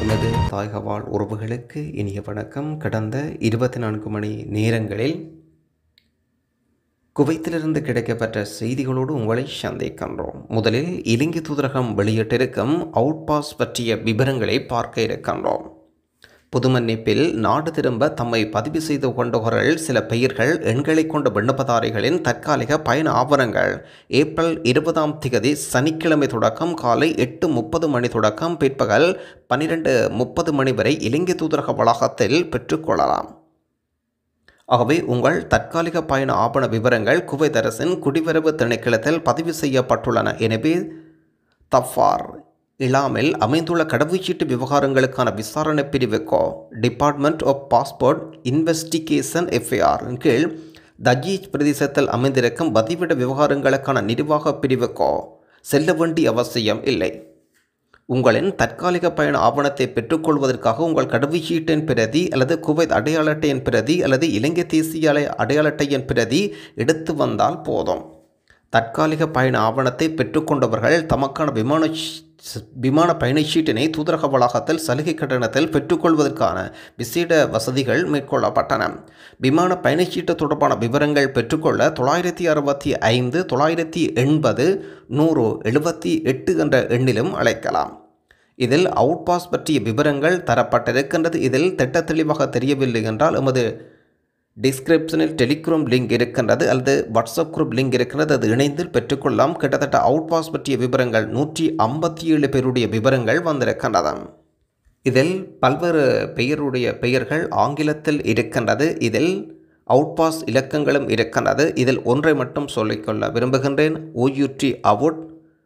எமது தாயகவாழ் உறவுகளுக்கு இனிய வணக்கம். கடந்த 24 மணி நேரங்களில் குவைத்திலிருந்து கிடைக்கப்பெற்ற செய்திகளோடு உங்களை சந்திக்கின்றோம். முதலில் இலங்கை தூதரகம் வெளியிட்டிருக்கும் அவுட் பாஸ் பற்றிய விவரங்களை பார்க்க இருக்கின்றோம். பொது மன்னிப்பில் நாடு திரும்ப தம்மை பதிவு செய்து கொண்டவர்கள் சில பெயர்கள் எண்களை கொண்ட விண்ணப்பதாரிகளின் தற்காலிக பயண ஆவணங்கள் ஏப்ரல் 20 சனிக்கிழமை தொடக்கம் காலை 8:30 மணி தொடக்கம் பிற்பகல் 12:30 மணி வரை இலங்கை தூதரக வளாகத்தில் பெற்றுக்கொள்ளலாம். ஆகவே உங்கள் தற்காலிக பயண ஆவண விவரங்கள் குவைத் அரசின் குடிவரவு திணைக்களத்தில் பதிவு செய்யப்பட்டுள்ளன. எனவே தஃபார் இலாமில் அமைந்துள்ள கடவுச்சீட்டு விவகாரங்களுக்கான விசாரணை பிரிவுக்கோ department of passport investigation FIR கீழ் தஜீஜ் பிரதேசத்தில் அமைந்திருக்கும் பதிவிட விவகாரங்களுக்கான நிர்வாக பிரிவுக்கோ செல்ல வேண்டிய அவசியம் இல்லை. உங்களின் தற்காலிக பயண ஆவணத்தை பெற்றுக்கொள்வதற்காக உங்கள் கடவுச்சீட்டின் பிரதி அல்லது குவைத் அடையாள அட்டையின் பிரதி அல்லது இலங்கை தேசிய அடையாள அட்டையின் பிரதி எடுத்து வந்தால் போதும். தற்காலிக பயண ஆவணத்தை பெற்றுக்கொண்டவர்கள் தமக்கான விமான பயணச்சீட்டினை தூதரக வளாகத்தில் சலுகை கட்டணத்தில் பெற்றுக்கொள்வதற்கான விசேட வசதிகள் மேற்கொள்ளப்பட்டன. விமான பயணச்சீட்டு தொடர்பான விவரங்கள் பெற்றுக்கொள்ள 965 980 100 78 என்ற எண்ணிலும் அழைக்கலாம். இதில் அவுட் பாஸ் பற்றிய விவரங்கள் தரப்பட்டிருக்கின்றது. இதில் திட்ட தெளிவாக தெரியவில்லை என்றால் எமது டிஸ்கிரிப்ஷனில் டெலிகிராம் லிங்க் இருக்கின்றது அல்லது வாட்ஸ்அப் குரூப் லிங்க் இருக்கிறது, அது இணைந்து பெற்றுக்கொள்ளலாம். கிட்டத்தட்ட அவுட் பாஸ் பற்றிய விவரங்கள் 157 பேருடைய விவரங்கள் வந்திருக்கின்றன. இதில் பல்வேறு பெயர்கள் ஆங்கிலத்தில் இருக்கின்றது. இதில் அவுட் பாஸ் இலக்கங்களும் இருக்கின்றது. இதில் ஒன்றை மட்டும் சொல்லிக்கொள்ள விரும்புகின்றேன். OUT out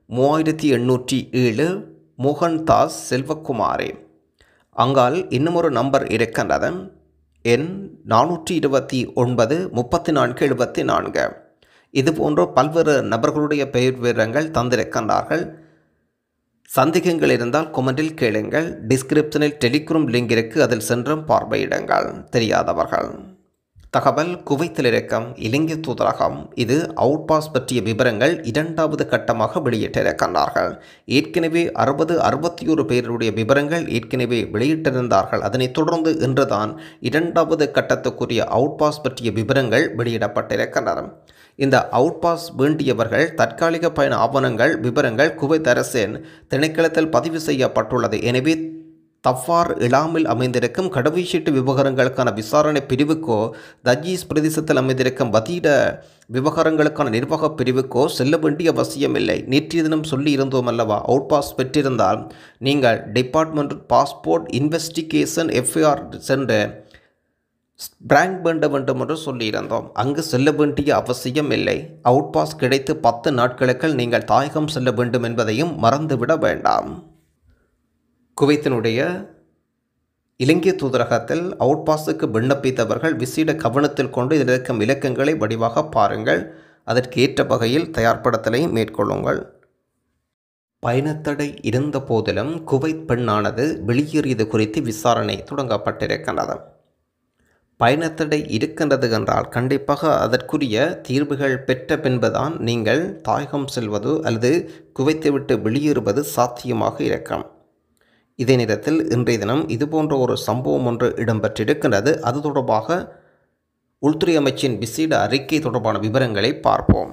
3807 Mohandas Selvakumari. அங்கால் இன்னும் ஒரு நம்பர் இருக்கின்றது, எண் 429 34 74. இதுபோன்ற பல்வேறு நபர்களுடைய பெயர் விவரங்கள் தந்திருக்கின்றார்கள். சந்தேகங்கள் இருந்தால் கொமெண்டில் கேளுங்கள். டிஸ்கிரிப்ஷனில் டெலிகிராம் லிங்க் இருக்கு, அதில் சென்றும் பார்வையிடுங்கள். தெரியாதவர்கள் தகவல் குவைத்தில் இருக்கும் இலங்கை தூதரகம் இது அவுட் பாஸ் பற்றிய விவரங்கள் 2வது கட்டமாக வெளியிட்டிருக்கின்றார்கள். ஏற்கனவே 61 பேருடைய விவரங்கள் ஏற்கனவே வெளியிட்டிருந்தார்கள். அதனைத் தொடர்ந்து இன்றுதான் 2வது கட்டத்துக்குரிய அவுட் பாஸ் பற்றிய விவரங்கள் வெளியிடப்பட்டிருக்கின்றன. இந்த அவுட் பாஸ் வேண்டியவர்கள் தற்காலிக பயண ஆவணங்கள் விவரங்கள் குவைத் அரசின் திணைக்களத்தில் பதிவு செய்யப்பட்டுள்ளது. எனவே தஃபார் இலாமில் அமைந்திருக்கும் கடவுச்சீட்டு விவகாரங்களுக்கான விசாரணை பிரிவுக்கோ தஜீஸ் பிரதேசத்தில் அமைந்திருக்கும் பதிட விவகாரங்களுக்கான நிர்வாக பிரிவுக்கோ செல்ல வேண்டிய அவசியமில்லை. நேற்றைய தினம் சொல்லி இருந்தோம் அல்லவா, அவுட் பாஸ் பெற்றிருந்தால் நீங்கள் டிபார்ட்மெண்ட் பாஸ்போர்ட் இன்வெஸ்டிகேஷன் எஃப்ஐஆர் சென்று பிராங்க் பண்ண வேண்டும் என்று சொல்லியிருந்தோம். அங்கு செல்ல வேண்டிய அவசியம் இல்லை. அவுட் பாஸ் கிடைத்து 10 நாட்களுக்கு நீங்கள் தாயகம் செல்ல வேண்டும் என்பதையும் மறந்துவிட வேண்டாம். குவைத்தினுடைய இலங்கை தூதரகத்தில் அவுட் பாஸுக்கு விண்ணப்பித்தவர்கள் விசேட கவனத்தில் கொண்டு இதில் இருக்கும் இலக்கங்களை வடிவாக பாருங்கள். அதற்கு ஏற்ற வகையில் தயார்படுத்தலை மேற்கொள்ளுங்கள். பயணத்தடை இருந்த போதிலும் குவைத் பெண்ணானது வெளியேறியது குறித்து விசாரணை தொடங்கப்பட்டிருக்கின்றது. பயணத்தடை இருக்கின்றது என்றால் கண்டிப்பாக அதற்குரிய தீர்வுகள் பெற்ற பின்புதான் நீங்கள் தாயகம் செல்வது அல்லது குவைத்தை விட்டு வெளியேறுவது சாத்தியமாக இருக்கும். இதே நேரத்தில் இன்றைய தினம் இதுபோன்ற ஒரு சம்பவம் ஒன்று இடம்பெற்றிருக்கின்றது. அது தொடர்பாக உள்துறை அமைச்சின் விசேட அறிக்கை தொடர்பான விவரங்களை பார்ப்போம்.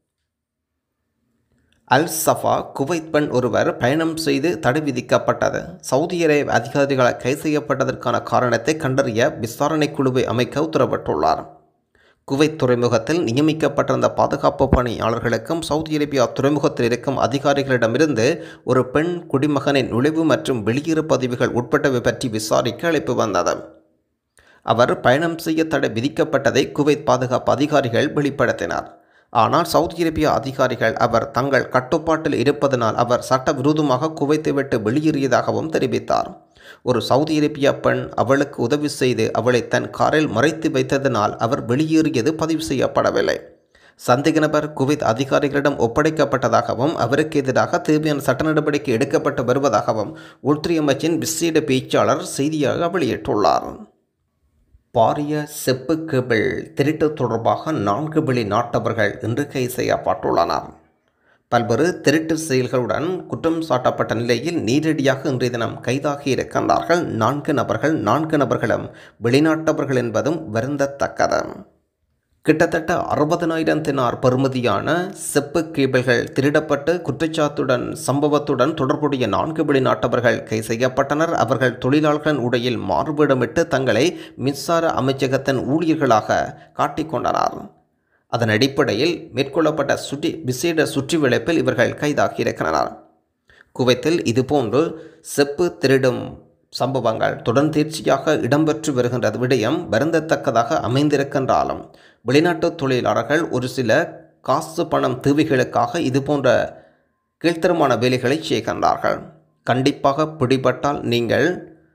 அல் சஃபா குவைத் பெண் ஒருவர் பயணம் செய்து தடை விதிக்கப்பட்டது. சவுதி அரேபிய அதிகாரிகளால் கைது செய்யப்பட்டதற்கான காரணத்தை கண்டறிய விசாரணை குழுவை அமைக்க உத்தரவிட்டுள்ளார். குவைத் துறைமுகத்தில் நியமிக்கப்பட்டிருந்த பாதுகாப்பு பணியாளர்களுக்கும் சவுதி அரேபியா துறைமுகத்தில் இருக்கும் அதிகாரிகளிடமிருந்து ஒரு பெண் குடிமகனின் நுழைவு மற்றும் வெளியேறு பதிவுகள் உட்பட்டவை பற்றி விசாரிக்க அழைப்பு வந்தது. அவர் பயணம் செய்ய தடை விதிக்கப்பட்டதை குவைத் பாதுகாப்பு அதிகாரிகள் வெளிப்படுத்தினார். ஆனால் சவுதி அரேபியா அதிகாரிகள் அவர் தங்கள் கட்டுப்பாட்டில் இருப்பதனால் அவர் சட்டவிரோதமாக குவைத்தை விட்டு வெளியேறியதாகவும் தெரிவித்தார். ஒரு சவுதி அரேபியா பெண் அவளுக்கு உதவி செய்து அவளை தன் காரில் மறைத்து வைத்ததனால் அவர் வெளியேறியது பதிவு செய்யப்படவில்லை. சந்தேக நபர் குவைத் அதிகாரிகளிடம் ஒப்படைக்கப்பட்டதாகவும் அவருக்கு எதிராக தேவையான சட்ட நடவடிக்கை எடுக்கப்பட்டு வருவதாகவும் உள்துறை அமைச்சின் விசேட பேச்சாளர் செய்தியாக வெளியிட்டுள்ளார். பாரிய செப்பு கேபிள் திருட்டு தொடர்பாக 4 வெளிநாட்டவர்கள் இன்று கைது செய்யப்பட்டுள்ளனர். பல்வேறு திருட்டு செயல்களுடன் குற்றம் சாட்டப்பட்ட நிலையில் நேரடியாக இன்றைய தினம் கைதாகி இருக்கின்றார்கள் 4 நபர்களும் வெளிநாட்டவர்கள் என்பதும் வருந்தத்தக்கது. கிட்டத்தட்ட 60,000 தினார் பெறுமதியான செப்பு கேபிள்கள் திருடப்பட்டு குற்றச்சாட்டுடன் சம்பவத்துடன் தொடர்புடைய 4 வெளிநாட்டவர்கள் கைது செய்யப்பட்டனர். அவர்கள் தொழிலாளர்களின் உடையில் மாறுவேடமிட்டு தங்களை மின்சார அமைச்சகத்தின் ஊழியர்களாக காட்டிக்கொண்டனர். அதன் அடிப்படையில் மேற்கொள்ளப்பட்ட விசேட சுற்றிவளைப்பில் இவர்கள் கைதாகி இருக்கிறனர். குவைத்தில் இதுபோன்று செப்பு திருடும் சம்பவங்கள் தொடர்ந்தேர்ச்சியாக இடம்பெற்று வருகின்ற விடயம் வருந்தத்தக்கதாக அமைந்திருக்கின்றாலும் வெளிநாட்டு தொழிலாளர்கள் ஒரு சில காசு பணம் தேவைகளுக்காக இதுபோன்ற கீழ்த்தரமான வேலைகளை செய்கின்றார்கள். கண்டிப்பாக பிடிபட்டால் நீங்கள்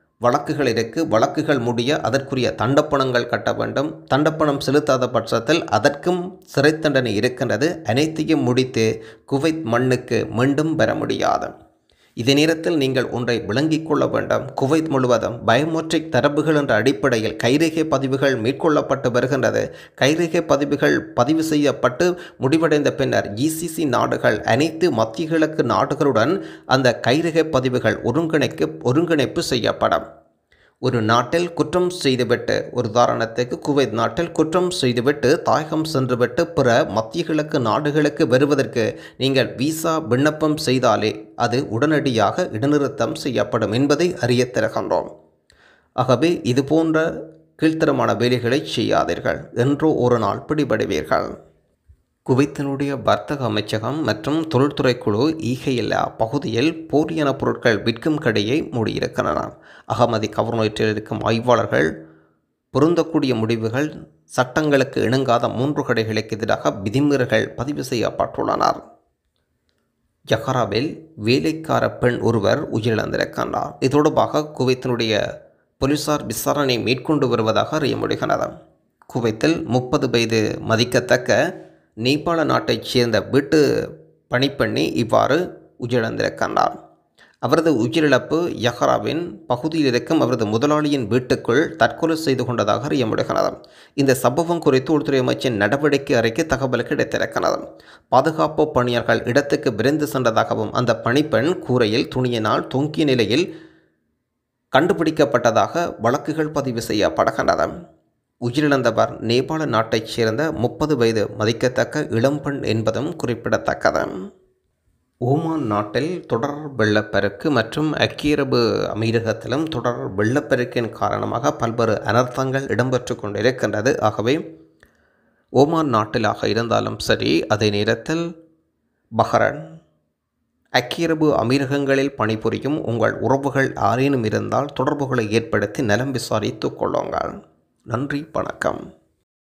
வழக்குகள் முடிய அதற்குரிய தண்டப்பணங்கள் கட்ட வேண்டும். தண்டப்பணம் செலுத்தாத பட்சத்தில் அதற்கும் சிறை தண்டனை இருக்கின்றது. அனைத்தையும் முடித்து குவைத் மண்ணுக்கு மீண்டும் பெற முடியாது. இதே நேரத்தில் நீங்கள் ஒன்றை விளங்கிக் கொள்ள வேண்டும். குவைத் முழுவதும் பயோமெட்ரிக் தரவுகள் என்ற அடிப்படையில் கைரேகை பதிவுகள் மேற்கொள்ளப்பட்டு வருகின்றது. கைரேகை பதிவுகள் பதிவு செய்யப்பட்டு முடிவடைந்த பின்னர் GCC நாடுகள் அனைத்து மத்திய கிழக்கு நாடுகளுடன் அந்த கைரேகை பதிவுகள் ஒருங்கிணைப்பு செய்யப்படும். ஒரு நாட்டில் குற்றம் செய்துவிட்டு, ஒரு உதாரணத்துக்கு குவைத் நாட்டில் குற்றம் செய்துவிட்டு தாயகம் சென்றுவிட்டு பிற மத்திய கிழக்கு நாடுகளுக்கு வருவதற்கு நீங்கள் விசா விண்ணப்பம் செய்தாலே அது உடனடியாக இடைநிறுத்தம் செய்யப்படும் என்பதை அறிய தருகின்றோம். ஆகவே இதுபோன்ற கீழ்த்தரமான வேலைகளை செய்யாதீர்கள். என்றோ ஒரு நாள் பிடிபடுவீர்கள். குவைத்தினுடைய வர்த்தக அமைச்சகம் மற்றும் தொழில்துறை குழு ஈகையில்லா பகுதியில் போலியான பொருட்கள் விற்கும் கடையை மூடியிருக்கின்றன. அகமதி கவர்னரேட்டில் இருக்கும் ஆய்வாளர்கள் பொருந்தக்கூடிய முடிவுகள் சட்டங்களுக்கு இணங்காத 3 கடைகளுக்கு எதிராக விதிமீறல்கள் பதிவு செய்யப்பட்டுள்ளனர். ஜஹராவில் வேலைக்கார பெண் ஒருவர் உயிரிழந்திருக்கின்றார். இது தொடர்பாக குவைத்தினுடைய போலீசார் விசாரணை மேற்கொண்டு வருவதாக அறிய முடிகிறது. குவைத்தில் 30 வயது மதிக்கத்தக்க நேபாள நாட்டைச் சேர்ந்த வீட்டு பணிப்பெண்ணி இவ்வாறு உயிரிழந்திருக்கின்றார். அவரது உயிரிழப்பு யஹராவின் பகுதியில் இருக்கும் அவரது முதலாளியின் வீட்டுக்குள் தற்கொலை செய்து கொண்டதாக அறிய முடிகிறது. இந்த சம்பவம் குறித்து உள்துறை அமைச்சின் நடவடிக்கை அறிக்கை தகவல் கிடைத்திருக்கிறது. பாதுகாப்பு பணியாளர்கள் இடத்துக்கு விரைந்து சென்றதாகவும் அந்த பணிப்பெண் கூரையில் துணியினால் தொங்கிய நிலையில் கண்டுபிடிக்கப்பட்டதாக வழக்குகள் பதிவு செய்யப்படுகின்றன. உயிரிழந்தவர் நேபாள நாட்டைச் சேர்ந்த 30 வயது மதிக்கத்தக்க இளம்பெண் என்பதும் குறிப்பிடத்தக்கது. ஓமான் நாட்டில் தொடர் வெள்ளப்பெருக்கு மற்றும் ஐக்கிய அரபு அமீரகத்திலும் தொடர் வெள்ளப்பெருக்கின் காரணமாக பல்வேறு அனர்த்தங்கள் இடம்பெற்று கொண்டிருக்கின்றது. ஆகவே ஓமான் நாட்டிலாக இருந்தாலும் சரி, அதே நேரத்தில் பஹ்ரைன், ஐக்கிய அரபு அமீரகங்களில் பணிபுரியும் உங்கள் உறவுகள் யாரேனும் இருந்தால் தொடர்புகளை ஏற்படுத்தி நலம் விசாரித்துக் கொள்ளுங்கள். நன்றி, வணக்கம்.